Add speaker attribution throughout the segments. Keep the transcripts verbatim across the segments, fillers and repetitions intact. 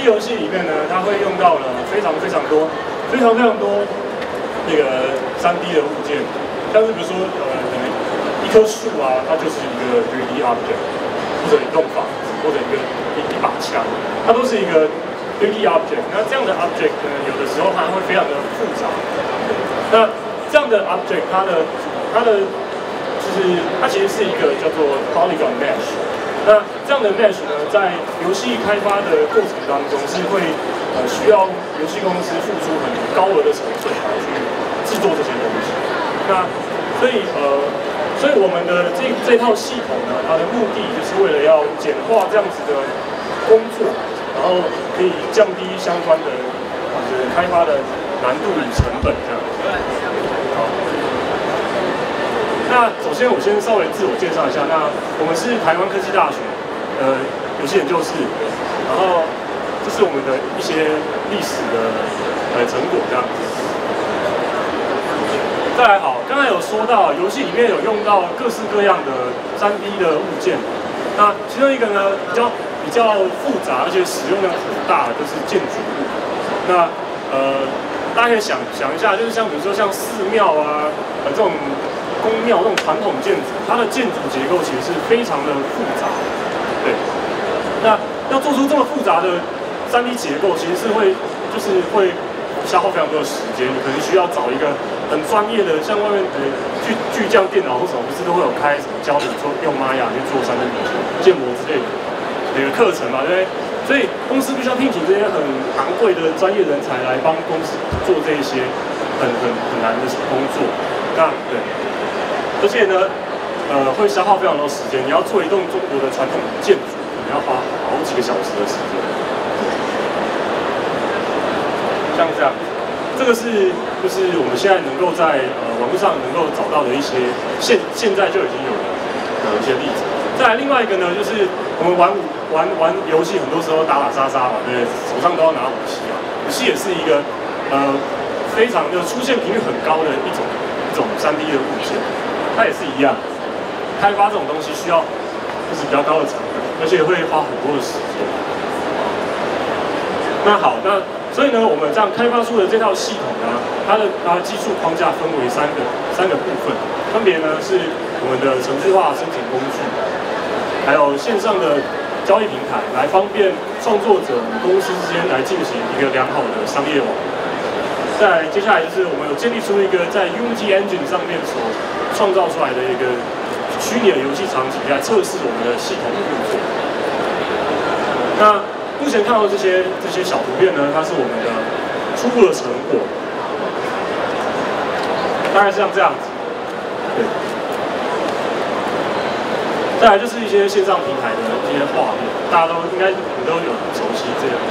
Speaker 1: 游戏里面呢，它会用到了非常非常多、非常非常多那个三 D 的物件，像是比如说呃，可能一棵树啊，它就是一个 三 D object， 或者一栋房子，或者一个一一把枪，它都是一个三 D object。那这样的 object 呢，有的时候它会非常的复杂。那这样的 object， 它的它的就是它其实是一个叫做 polygon mesh。那这样的 mesh 呢，在游戏开发的过程当中，是会呃需要游戏公司付出很高额的成本来去制作这些东西。那所以呃，所以我们的这这套系统呢，它的目的就是为了要简化这样子的工作，然后可以降低相关的就是开发的难度与成本这样。好。那首先，我先稍微自我介绍一下。那我们是台湾科技大学呃游戏研究室，然后这是我们的一些历史的呃成果这样子。再来好，刚才有说到游戏里面有用到各式各样的三 D 的物件。那其中一个呢比较比较复杂，而且使用量很大的就是建筑物。那呃大家可以想想一下，就是像比如说像寺庙啊，呃这种。宫庙这种传统建筑，它的建筑结构其实是非常的复杂，对。那要做出这么复杂的三 D 结构，其实是会就是会消耗非常多的时间。你可能需要找一个很专业的，像外面的巨巨匠电脑或什么，不是都会有开什么教你做用玛雅去做三 D 建模之类的那个课程嘛，对不对？所以公司必须要聘请这些很昂贵的专业人才来帮公司做这一些很很很难的工作。那对。而且呢，呃，会消耗非常多时间。你要做一栋中国的传统建筑，可能要花好几个小时的时间。像这样，这个是就是我们现在能够在呃网络上能够找到的一些现现在就已经有的呃一些例子。再来另外一个呢，就是我们玩玩玩游戏，很多时候打打杀杀嘛，对不对？手上都要拿武器嘛。武器也是一个呃非常就出现频率很高的一种一种三 D 的物件。它也是一样，开发这种东西需要就是比较高的成本，而且会花很多的时间。那好，那所以呢，我们这样开发出的这套系统呢，它的它的技术框架分为三个三个部分，分别呢是我们的程序化生成工具，还有线上的交易平台，来方便创作者与公司之间来进行一个良好的商业网。再来接下来就是我们有建立出一个在 Unity Engine 上面所创造出来的一个虚拟的游戏场景，来测试我们的系统运作。那目前看到这些这些小图片呢，它是我们的初步的成果，大概是像这样子。对。再来就是一些线上平台的一些画面，大家都应该你都有熟悉这个。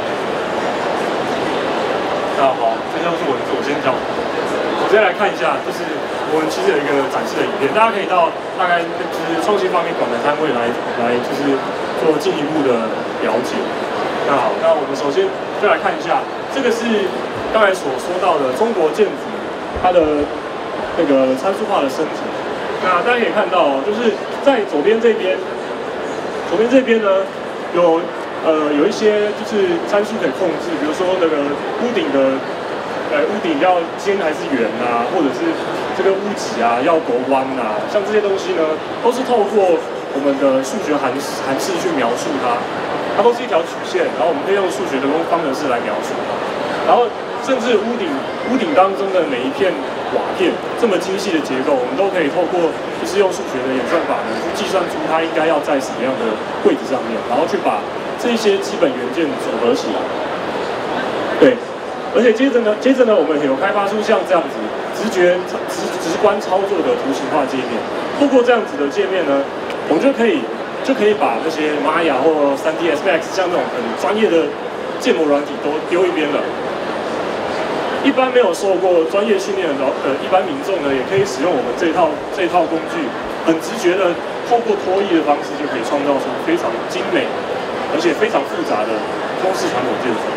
Speaker 1: 那好，这就是文字，我先讲。我先来看一下，就是我们其实有一个展示的影片，大家可以到大概就是创新方面馆的摊位来来，就是做进一步的了解。那好，那我们首先就来看一下，这个是刚才所说到的中国建筑它的那个参数化的生成。那大家可以看到，就是在左边这边，左边这边呢有。呃，有一些就是参数可以控制，比如说那个屋顶的，呃，屋顶要尖还是圆啊，或者是这个屋脊啊要多弯啊，像这些东西呢，都是透过我们的数学函函式去描述它，它都是一条曲线，然后我们可以用数学的方程式来描述它，然后甚至屋顶屋顶当中的每一片瓦片这么精细的结构，我们都可以透过就是用数学的演算法呢，去计算出它应该要在什么样的位置上面，然后去把这些基本元件组合起来，对，而且接着呢，接着呢，我们有开发出像这样子直觉直直观操作的图形化界面。透过这样子的界面呢，我们就可以就可以把那些玛雅或 三 D S Max 像这种很专业的建模软体都丢一边了。一般没有受过专业训练的呃一般民众呢，也可以使用我们这套这套工具，很直觉的透过拖曳的方式，就可以创造出非常精美而且非常复杂的中式传统建筑。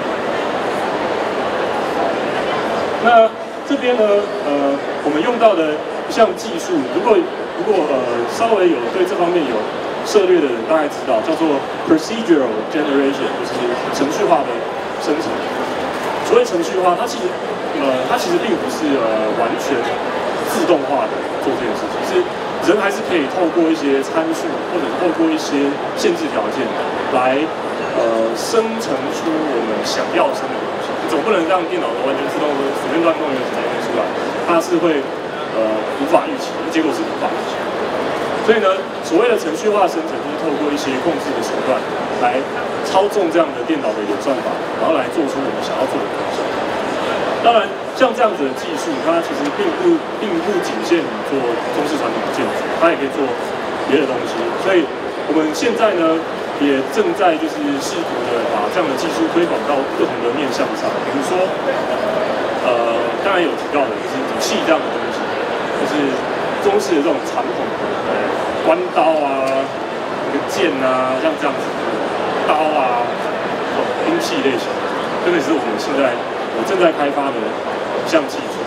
Speaker 1: 那这边呢，呃，我们用到的一项技术，如果如果呃稍微有对这方面有涉猎的人，大概知道叫做 procedural generation， 就是程序化的生成。所谓程序化，它其实呃它其实并不是呃完全自动化的做这件事情，是人还是可以透过一些参数或者透过一些限制条件来呃生成出我们想要生的东西。你总不能让电脑完全自动随便乱弄一个什么东西出来，它是会呃无法预期，结果是无法预期。所以呢，所谓的程序化生成，就是透过一些控制的手段来操纵这样的电脑的演算法，然后来做出我们想要做的东西。当然，像这样子的技术，它其实并不并不仅限于做中式传统的建筑，它也可以做别的东西。所以我们现在呢，也正在就是试图的把这样的技术推广到不同的面向上，比如说，呃，刚才有提到的就是武器这样的东西，就是中式的这种传统的呃关刀啊、那个剑啊，像这样子的刀啊，这种兵器类型，这个也是我们现在我正在开发的一项技术。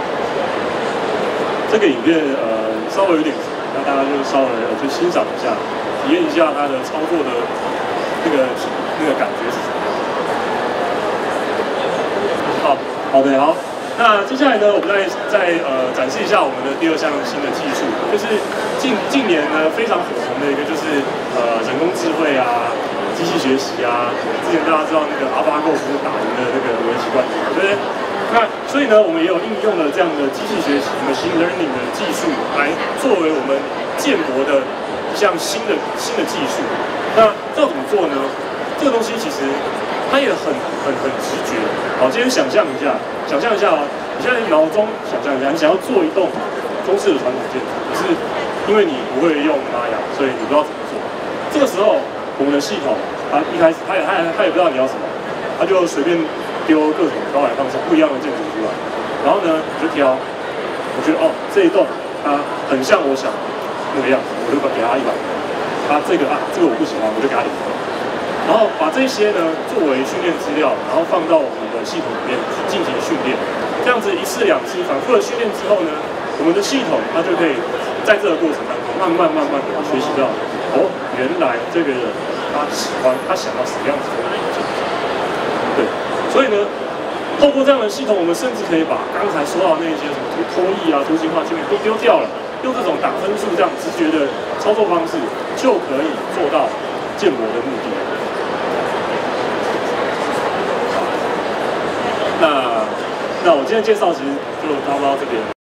Speaker 1: 这个影片呃稍微有点长，那大家就稍微去欣赏一下，体验一下它的操作的那个那个感觉是什么。好，好的，好。那接下来呢，我们再再呃展示一下我们的第二项新的技术，就是近近年呢非常火红的一个就是呃人工智慧啊、机器学习啊。之前大家知道那个 AlphaGo 不是打赢了那个围棋冠军，对不对？那所以呢，我们也有应用了这样的机器学习 （machine learning） 的技术来作为我们建模的一项新的新的技术。那这要怎么做呢？这个东西其实它也很很很直觉。好，今天想象一下，想象一下啊，你现在脑中想象一下，你想要做一栋中式的传统建筑，可是因为你不会用玛雅，所以你不知道怎么做。这个时候，我们的系统它一开始它也它也它也不知道你要什么，它就随便丢各种高矮方向不一样的建筑出来，然后呢，你就挑，我觉得哦这一栋它很像我想那个样子，我就给它一百分。它这个啊这个我不喜欢，我就给它零分。然后把这些呢作为训练资料，然后放到我们的系统里面进行训练。这样子一次两次反复的训练之后呢，我们的系统它就可以在这个过程当中慢慢慢慢的学习到，哦，原来这个人他喜欢他想要什么样子的环境。对，所以呢，透过这样的系统，我们甚至可以把刚才说到那些什么拖曳啊、图形化界面都丢掉了，用这种打分数这样直觉的操作方式，就可以做到建模的目的。那那我今天介绍其实就差不多到这边。